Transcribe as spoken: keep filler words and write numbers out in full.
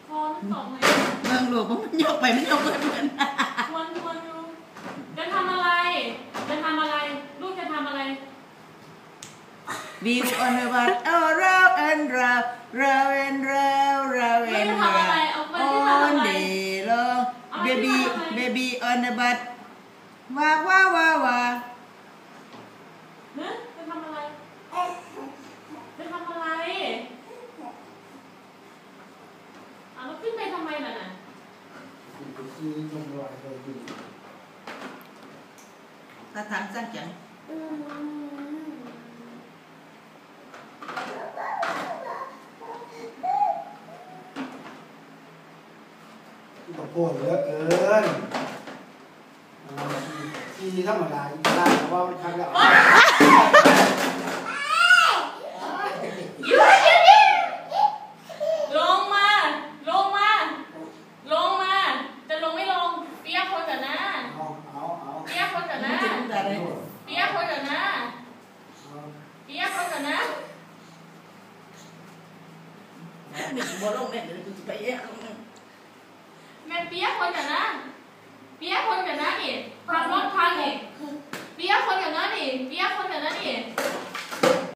พอทั้งสองเลยเมืองหลวงมันยกไปมันยกไปเหมือนทวนทวนดูจะทำอะไรจะทำอะไรลูกจะทำอะไร We on the bus around and round round and round round and round all day long baby baby on the bus ว้าว้าว้าว้าเฮ้ยจะทำอะไรจะทำอะไรเอาแล้วขึ้นไปทำไมน่ะน่ะถ้าทำสั้นจังตะโกนเยอะเกินที่ธรรมดาได้แต่ว่ามันทำแล้วลงมาลงมาลงมาจะลงไม่ลงเปียกคนกันนะเอาเอาเอาเปียกคนกันนะเปียกคนกันนะเปียกคนกันนะเนี่ยบ่ลงเนี่ยเดี๋ยวกูจะไปแยกลงเนี่ยแม่เปียกคนกันนะ